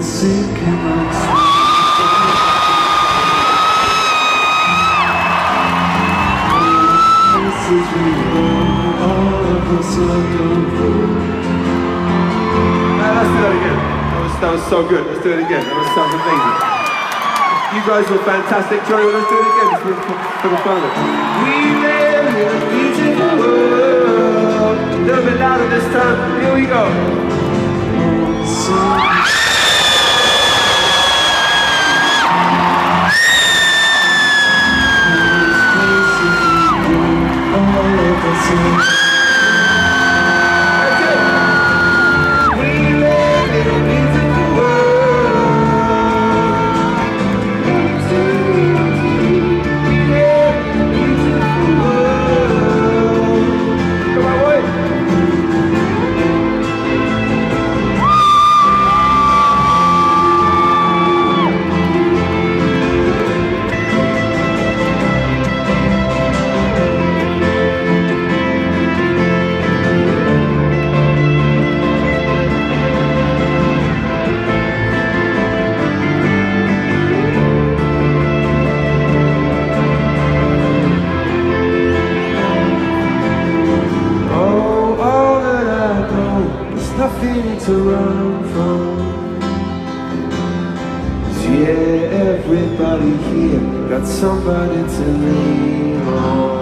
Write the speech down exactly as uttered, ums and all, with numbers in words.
sick and I'm places we go, all of us are gone. Let's do that again. That was, that was so good. Let's do it again. That was sounds amazing. You guys were fantastic. Johnny, let's do it again. Just for, for the fun of it. We live in a beautiful world. A little bit louder this time. Here we go. Nothing to run from. 'Cause yeah, everybody here got somebody to lean on.